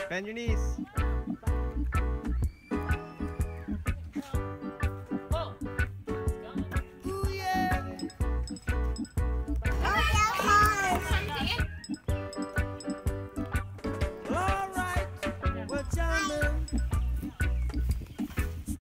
Bend your knees. Whoa. It's going. Ooh, yeah. Oh,